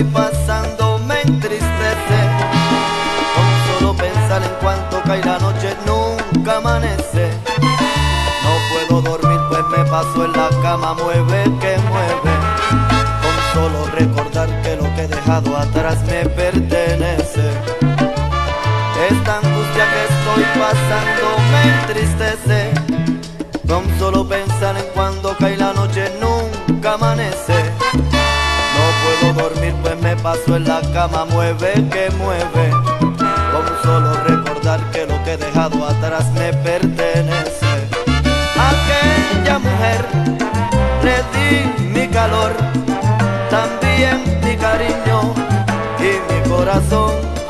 estoy pasando me entristece. Con solo pensar en cuanto cae la noche nunca amanece. No puedo dormir pues me paso en la cama, mueve que mueve. Con solo recordar que lo que he dejado atrás me pertenece. Esta angustia que estoy pasando me entristece. Con solo pensar en cuando cae la noche nunca amanece. No puedo dormir pues me paso en la cama, mueve que mueve. Con solo recordar que lo que he dejado atrás me pertenece. A aquella mujer le di mi calor, también mi cariño y mi corazón.